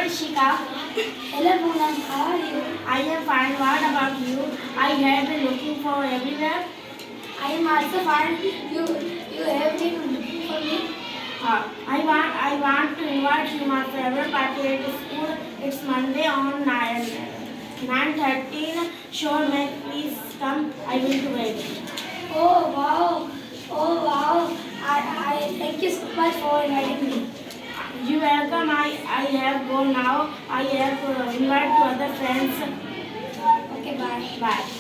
Rishika. Hello Poonam, how are you? I am fine. What about you? I have been looking for everywhere. I am also fine. You have been looking for me? I want to invite you my favorite party at school. It's Monday on 9:13. Sure, may please come. I will do it. Oh wow! Oh wow! I thank you so much for inviting me. You welcome. I have gone now. I have to invite to other friends. Okay, bye. Bye.